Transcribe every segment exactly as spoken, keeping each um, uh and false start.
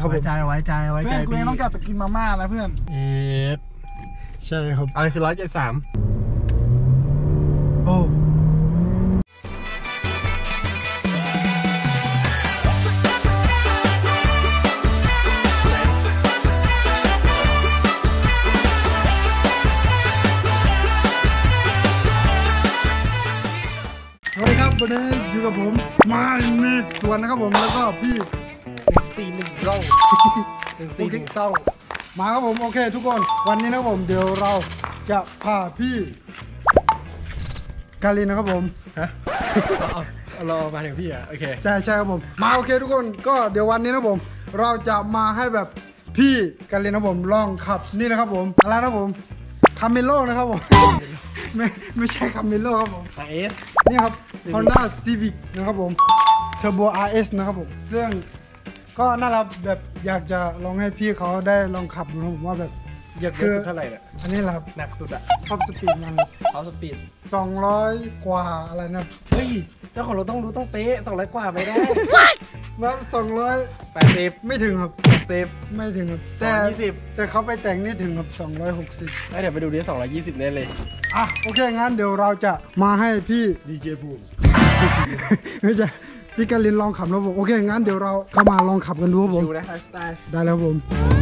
ครับไว้ใจไว้ใจไว้ใจพี่ต้องกลับไปกินมาม่าแล้วเพื่อนเอ๊ะใช่ครับอะไรคือร้อยเจ็ดสามโอ้สวัสดีครับวันนี้อยู่กับผมมาในสวนนะครับผมแล้วก็พี่หนึ่งสี่หนึ่งซ่องหนึ่งสี่หนึ่งซ่องมาครับผมโอเคทุกคนวันนี้นะครับผมเดี๋ยวเราจะพาพี่กาลินนะครับผมฮะเอาเรามาถึงพี่อ่ะโอเคใช่ใช่ครับผมมาโอเคทุกคนก็เดี๋ยววันนี้นะครับผมเราจะมาให้แบบพี่กาลินนะครับผมลองขับนี่นะครับผมอะไรนะครับผมคาเมโลนะครับผมไม่ไม่ใช่คาเมโลครับผมอาร์ เอสนี่ครับ Honda Civic นะครับผม Turbo อาร์ เอส นะครับผมเรื่องก็น่ารักแบบอยากจะลองให้พี่เขาได้ลองขับดูนะผมว่าแบบอยากเยอะสุดเท่าไหร่เนี่ยอันนี้แหละครับหนักสุดอะท็อปสปีดมันท็อปสปีดสองร้อยกว่าอะไรนะเฮ้ยเจ้าของรถต้องรู้ต้องเป๊ะสองร้อยกว่าไปได้แล้วสองร้อยแปดสิบไม่ถึงครับเซฟไม่ถึงครับแต่ยี่สิบแต่เขาไปแต่งนี่ถึงครับสองร้อยหกสิบเดี๋ยวไปดูดิสองร้อยยี่สิบเน่เลยอ่ะโอเคงั้นเดี๋ยวเราจะมาให้พี่ดีเจภูมิไม่ใช่พี่กาลินลองขับแล้วผมโอเคงั้นเดี๋ยวเราเข้ามาลองขับกันดูครับผมได้แล้วผม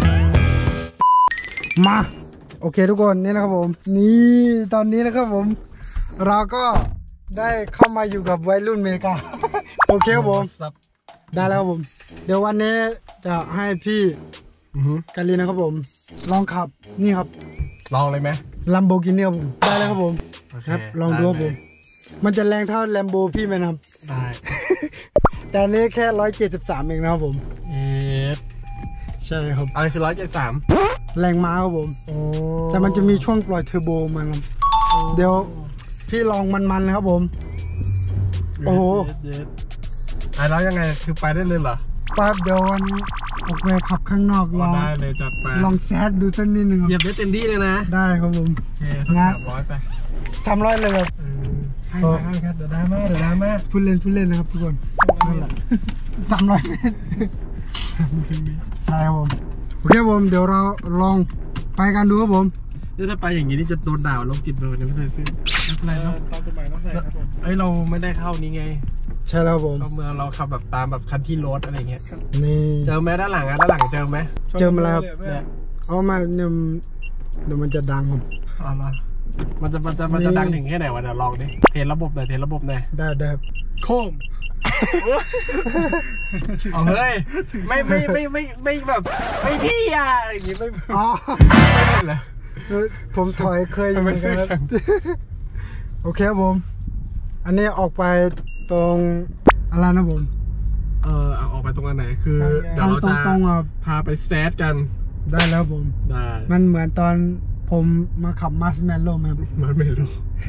มาโอเคทุกคนนี่นะครับผมนี่ตอนนี้นะครับผมเราก็ได้เข้ามาอยู่กับวัยรุ่นอเมริกาโอเคครับผมได้แล้วผมเดี๋ยววันนี้จะให้พี่กาลินนะครับผมลองขับนี่ครับลองเลยไหม Lamborghini ครับผมได้แล้วครับผมครับลองดูครับผมมันจะแรงเท่า Lambo พี่ไหมครับได้แต่อันนี้แค่ร้อยเจ็ดสิบสามเองนะครับผมเอ๊ะใช่ครับอะไรคือร้อยเจ็ดสิบสามแรงม้าครับผมแต่มันจะมีช่วงปล่อยเทอร์โบมันครับเดี๋ยวพี่ลองมันๆเลยครับผมโอ้โหไอ้แล้วยังไงคือไปได้เลยเหรอปั๊บเดี๋ยววันนี้ออกไปขับข้างนอกลองได้เลยจัดไปลองแซดดูสักนิดหนึ่งเหยียบได้เต็มที่เลยนะได้ครับผมโอเคสามร้อยไปสามร้อยเลยครับให้ให้ครับเดี๋ยวได้มากเดี๋ยวได้มากพูดเล่นพูดเล่นนะครับทุกคนนั่นแหละสามร้อยเมตรใช่ครับผมโอเคผมเดี๋ยวเราลองไปกันดูครับผมนี่ถ้าไปอย่างนี้นี่จะโดนด่าลงจิตเลยไม่ใช่สิอะไรเนาะตามกฎหมายต้องใส่ครับผมไอเราไม่ได้เข้านี้ไงใช่แล้วผมเราเมื่อเราขับแบบตามแบบคันที่รถอะไรเงี้ยนี่เจอไหมด้านหลังอ่ะด้านหลังเจอไหมเจอมาแล้วเนี่ยเอามาเนี่ยเดี๋ยวมันจะดังผมอ๋อเหรอมันจะมันจะมันจะดังถึงแค่ไหนวะเดี๋ยวลองดิเทสระบบหน่อยเทสระบบหน่อยได้ได้โค้งเอาเฮ้ยไม่ไม่ไม่ไม่ไม่แบบไม่พี่อ่ะอย่างงี้ไม่อ๋อไม่เป็นเลยผมถอยเคยอยู่เหมือนกันโอเคครับผมอันนี้ออกไปตรงอะไรนะผมเออเอาออกไปตรงอันไหนคือเดี๋ยวเราจะพาไปแซดกันได้แล้วผมได้มันเหมือนตอนผมมาขับมาสแมนโลไหมมาสแมนโล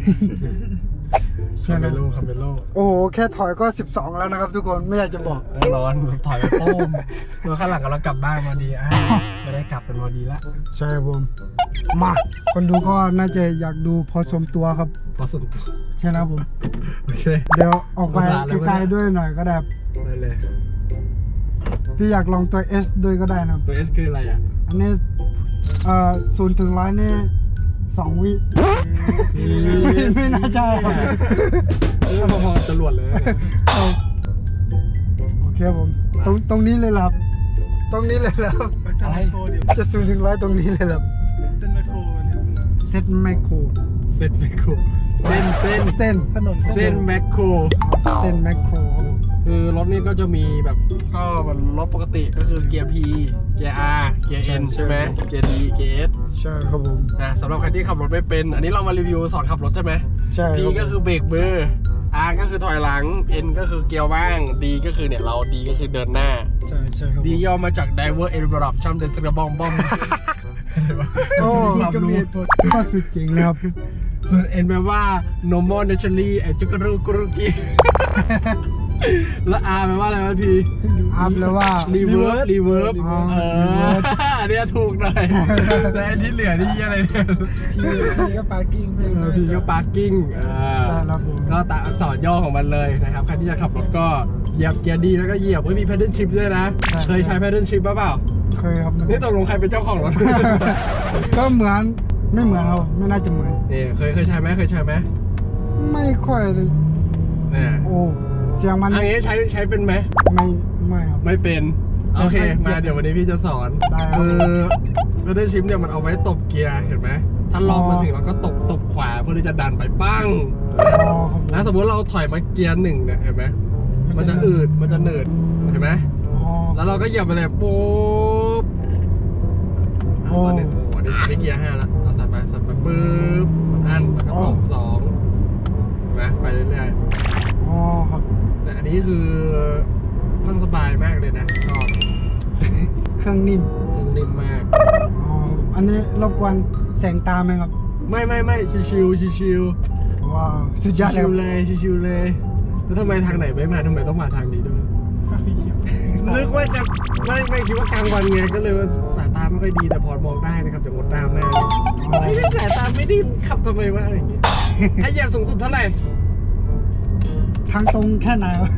คาเมโลคาเมโลโอ้โหแค่ถอยก็สิบสองแล้วนะครับทุกคนไม่อยากจะบอกร้อนถอยไปโป้มรถข้างหลังกำลังกลับบ้านมาดีอ่ะไม่ได้กลับเป็นพอดีละใช่ผมมาคนดูก็น่าจะอยากดูพอสมตัวครับพอสมตัวใช่แล้วผมโอเคเดี๋ยวออกไปไกลๆด้วยหน่อยก็ได้ได้เลยพี่อยากลองตัว S ด้วยก็ได้นะตัว S คืออะไรอ่ะอันนี้เอ่อศูนย์ถึงร้อยนี่สองวิไม่น่าใช่พอๆจรวดเลยโอเคผมตรงตรงนี้เลยครับตรงนี้เลยแล้วอะไรจะศูนย์ถึงร้อยตรงนี้เลยครับเส้นแมคโครเส้นแมคโครเส้นเส้นเส้นถนนเส้นแมคโครเส้นแมคโครคือรถนี้ก็จะมีแบบก็มันรถปกติก็คือเกียร์ P เกียร์ R เกียร์ N ใช่ไหมเกียร์ D เกียร์ S ใช่ครับผมนะสำหรับใครที่ขับรถไม่เป็นอันนี้เรามารีวิวสอนขับรถใช่ไหมใช่ P ก็คือเบรกมือ R ก็คือถอยหลัง N ก็คือเกียร์ว่าง D ก็คือเนี่ยเรา D ก็คือเดินหน้าใช่ใช่ครับ D ย่อมาจาก Driver Envelope ช่ำเดสกระบองบอมโอ้ก็มีข้อสุดจริงนะครับส่วน N แปลว่า normal naturally ไอจุกรุกรุกีแล้ว R แปลว่าอะไรวะที R แปลว่า reverb reverb เอออันนี้ถูกหน่อยแต่อันที่เหลือนี่อะไรเนี่ยพี่ก็ parking พี่ก็ parking อ่าก็ตามสอนย่อของมันเลยนะครับใครที่จะขับรถก็เหยียบเกียร์ดีแล้วก็เหยียบไม่มี paddle shift ด้วยนะเคยใช้ paddle shift ป่ะเปล่าเคยครับนี่ตกลงใครเป็นเจ้าของรถก็เหมือนไม่เหมือนเราไม่น่าจะเหมือนนี่เคยเคยใช้ไหมเคยใช้ไหมไม่ค่อยเลยเนี่ยโอ้เสียงมันอันนี้ใช้ใช้เป็นไหมไม่ไม่ครับไม่เป็นโอเคมาเดี๋ยววันนี้พี่จะสอนคือ paddle shift เนี่ยมันเอาไว้ตบเกียร์เห็นไหมถ้ารอบมาถึงเราก็ตบตบขวาเพื่อที่จะดันไปปั้งนะสมมติเราถอยมาเกียร์หนึ่งเนี่ยเห็นไหมมันจะอืดมันจะเหนืดเห็นไหมแล้วเราก็เหยียบไปเลยปุ๊บตอนนี้โอ้โหนี่เกียร์ห้าแล้วเราใส่ไปใส่ไปปุ๊บมันอันแล้วก็ตบสองเห็นไหมไปเรื่อยๆอ๋อครับแต่อันนี้คือนั่งสบายมากเลยนะชอบเครื่องนิ่มเครื่องนิ่มมากอ๋ออันนี้รบกวนแสงตาไหมครับไม่ไม่ไม่ชิวชิวชิวว้าวสุดยอดเลยชิวเลยแล้วทำไมทางไหนไม่มาทำไมต้องมาทางนี้ด้วยนึกว่าจะไม่ไม่คิดว่ากลางวันไงก็เลยว่าสายตาไม่ค่อยดีแต่พอมองได้นะครับแต่หมดตามแม่ไอ้สายตาไม่ดีขับทำไมวะอะไรอย่างเงี้ยไอ้เหยียบสูงสุดเท่าไหร่ทางตรงแค่ไหนวะ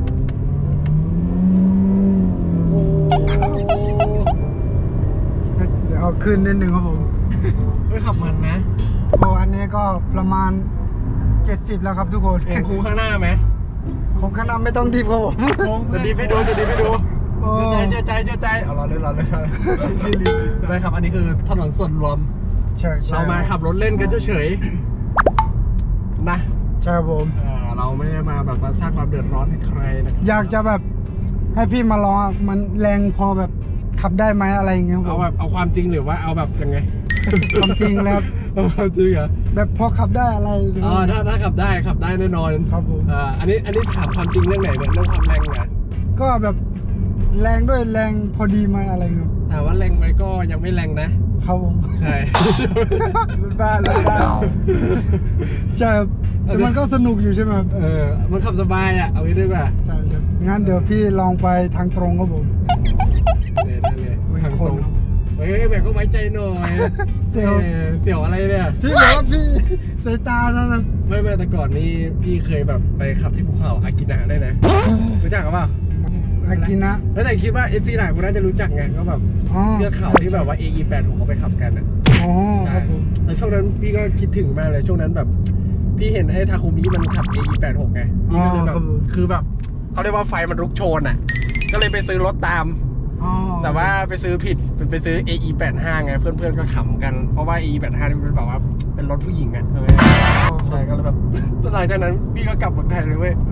เดี๋ยวเอาขึ้นนิดนึงครับผมไม่ขับมันนะโอ้อันนี้ก็ประมาณเจ็ดสิบแล้วครับทุกคนเห็นคูข้างหน้าไหมคูข้างหน้าไม่ต้องดิบครับผมจะดิบให้ดูจะดิบให้ดูใจใจใจใจใจเอาเราเลยเราเลยได้ครับอันนี้คือถนนส่วนรวมเรามาขับรถเล่นกันเฉยๆนะใช่ผมเราไม่ได้มาแบบมาสร้างความเดือดร้อนให้ใครนะอยากจะแบบให้พี่มาลองมันแรงพอแบบขับได้ไหมอะไรอย่างเงี้ยเอาแบบเอาความจริงหรือว่าเอาแบบยังไงความจริงแล้วจริงเหรอแบบพอขับได้อะไรอ๋อถ้าถ้าขับได้ขับได้แน่นอนครับผมอ่าอันนี้อันนี้ถามความจริงเรื่องไหนเนี่ยเรื่องความแรงเนี่ยก็แบบแรงด้วยแรงพอดีไหมอะไรเงี้ยถามว่าแรงไหมก็ยังไม่แรงนะครับผมใช่รุ่นบ้านรุ่นบ้านใช่แต่มันก็สนุกอยู่ใช่ไหมครับเออมันขับสบายอ่ะเอาไว้ด้วยป่ะใช่ใช่งั้นเดี๋ยวพี่ลองไปทางตรงครับผมเลยได้เลยทางตรงเฮ้ยแบบก็ไว้ใจหน่อยเสี่ยวเสี่ยวอะไรเนี่ยพี่บอกว่าพี่สายตาแล้วนะไม่ไม่แต่ก่อนนี้พี่เคยแบบไปขับที่ภูเขาอากินะได้นะรู้จักกันเปล่าอากินะแล้วแต่คิดว่าเอฟซีหลายคนน่าจะรู้จักไงก็แบบเทือกเขาที่แบบว่า เอ อี แปดหกเขาไปขับกันอ่ะอ๋อครับผมแต่ช่วงนั้นพี่ก็คิดถึงมากเลยช่วงนั้นแบบพี่เห็นไอ้ทาคุมิมันขับ เอ อี แปดหกไงพี่ก็เลยแบบคือแบบเขาเรียกว่าไฟมันลุกโชนอ่ะก็เลยไปซื้อรถตามแต่ว่าไปซื้อผิดไปซื้อ เอ อี แปดห้า ไงเพื่อนๆก็ขำกันเพราะว่า เอ อี แปดห้า นี่มันแบบว่าเป็นรถผู้หญิงอ่ะใช่ก็เลยแบบหลังจากนั้นพี่ก็กลับเมืองไทยเลยเว้ย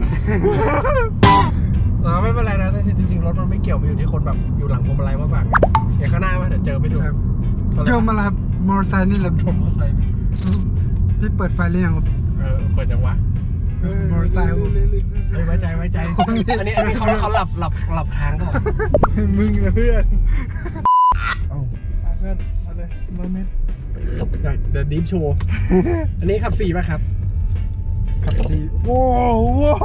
อ๋อไม่เป็นไรนะแต่จริงๆรถมันไม่เกี่ยวไปอยู่ที่คนแบบอยู่หลังพวงมาลัยมากกว่าอย่างข้างหน้ามาเดี๋ยวเจอไปดูเจอมาแล้วมอเตอร์ไซค์นี่แหละมอเตอร์ไซค์พี่เปิดไฟหรือยังครับเออเปิดยังวะมอเตอร์ไซค์ไว้ใจไว้ใจอันนี้อันนี้เขาเขาหลับหลับหลับค้างก่อนมึงนะเพื่อนเอาเพื่อนมาเลยมาเม็ดเดี๋ยวดิฟโชว์อันนี้ขับสี่ป่ะครับขับสี่โว้โว้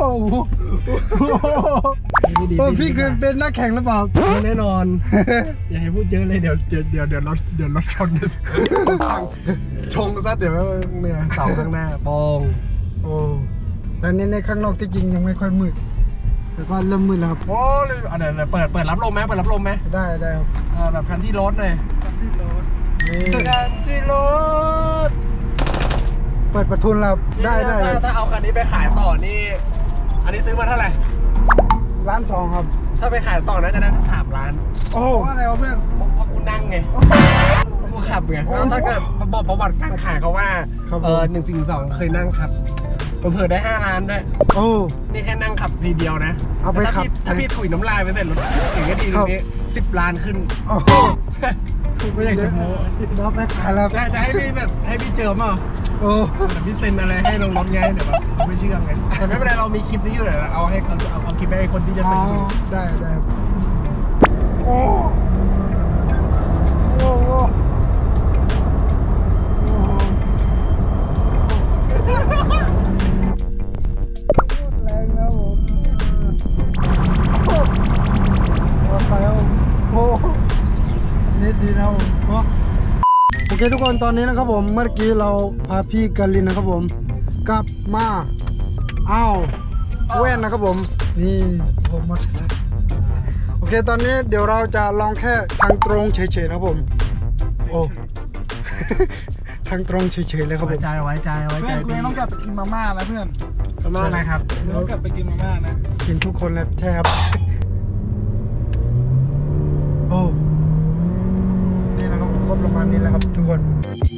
โอ้พี่คือเป็นนักแข่งหรือเปล่าแน่นอนอย่าให้พูดเยอะเลยเดี๋ยวเดี๋ยวเดี๋ยวเดี๋ยวรถเดี๋ยวรถชนชงซะเดี๋ยวเนี่ยเสาข้างหน้าบองโอ้แต่ในในข้างนอกที่จริงยังไม่ค่อยมืดแต่ก็เริ่มมืดแล้วครับโอ้เลยเดี๋ยวเปิดเปิดรับลมไหมเปิดรับลมไหมได้ได้ครับแบบคันที่รถเลยคันที่รถคันที่รถเปิดประทุนแล้วได้ได้ถ้าเอาคันนี้ไปขายต่อนี่อันนี้ซื้อมาเท่าไหร่ล้านสองครับถ้าไปขายต่อน่าจะได้ทั้งสามล้านโอ้อะไรวะเพื่อนเพราะกูนั่งไงกูขับไงถ้าเกิดบอกประวัติการขายเขาว่าเออหนึ่งสิ่งสองเคยนั่งขับเผื่อได้ห้าล้านด้วยโอ้นี่แค่นั่งขับทีเดียวนะเอาไปขับถ้าพี่ถุยน้ำลายไปเสร็จรถถึงก็ดีตรงนี้สิบล้านขึ้นโอ้ไม่อยากจะโม้เราไปขายแล้วจะให้พี่แบบให้พี่เจอมั้งโอ้พี่เซ็นอะไรให้ลงรถไงเดี๋ยวแบบไม่เชื่อไงแต่ไม่เป็นไรเรามีคลิปนี้อยู่เลยเอาให้เอาเอาคลิปให้คนที่จะซื้อได้ได้โอ้โอ้โหแรงนะผมไปเอาโอ้นิดดีนะผมโอเคทุกคนตอนนี้นะครับผมเมื่อกี้เราพาพี่กาลินนะครับผมกลับมาอ้าวแว่นนะครับผมนี่ผมมอเตอร์ไซค์โอเคตอนนี้เดี๋ยวเราจะลองแค่ทางตรงเฉยๆนะครับผมโอ้ ทางตรงเฉยๆเลยครับผมใจไว้ใจไว้ใจเพื่อนกูยังต้องกลับไปกินมาม่านะเพื่อนประมาณอะไรครับกูต้องกลับไปกินมาม่านะกินทุกคนเลยใช่ครับ โอ้นี่นะครับผมก็ประมาณนี้แหละครับทุกคน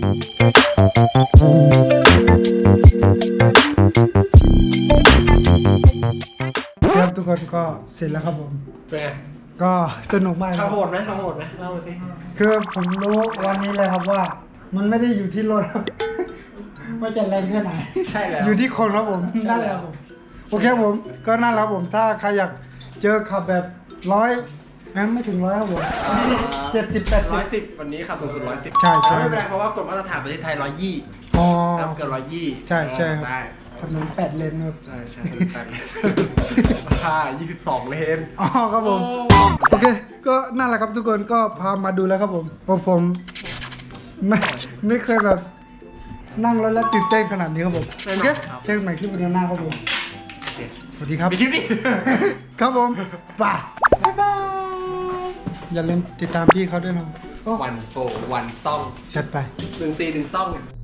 ครับทุกคนก็เสร็จแล้วครับผมเป็นไงก็สนุกมากข้าวโหดไหมข้าวโหดไหมเล่ามาสิคือผมรู้วันนี้เลยครับว่า มันไม่ได้อยู่ที่รถ ว่าจะแรงแค่ไหนใช่แล้วอยู่ที่คนครับผมนั่นแหละครับผมโอเคครับผมก็นั่นแหละครับผมถ้าใครอยากเจอขับแบบร้อยงั้นไม่ถึงร้อยครับผมเจ็ดสิบแปดสิร้บอยสิบวันนี้ขับสูงสุดร้อยสิบใช่ใช่ไม่เป็นไรเพราะว่ากฎมาตรฐานประเทศไทยร้อยยี่อ๋อแล้วเกินร้อยยี่ใช่ใช่ครับได้ถนนแปดเลนครับใช่ใช่แปดเลนค่ายี่สิบสองเลนอ๋อครับผมโอเค ก็นั่นแหละครับทุกคนก็พามาดูแล้วครับผมผมผมไม่ไม่เคยแบบนั่งรถแล้วตื่นเต้นขนาดนี้ครับผมโอเคเจอกันใหม่คลิปวิดีโอหน้าครับผมสวัสดีครับมีคลิปดิครับผมป่ะอย่าลืมติดตามพี่เขาด้วยนะโอ้วันโฟวันซ่องจัดไปหนึ่งสี่หนึ่งซ่อง